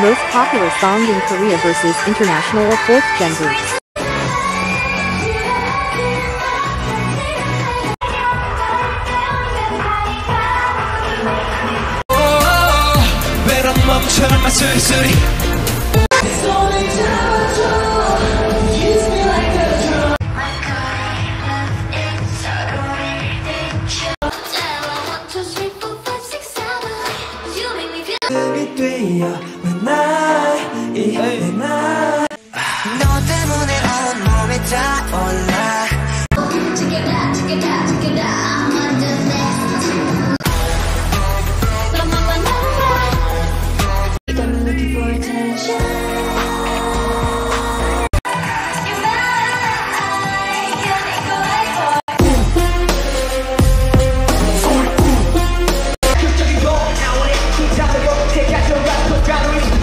Most popular song in Korea versus international or fourth gen groups. 너 때문에 온몸이 다 올라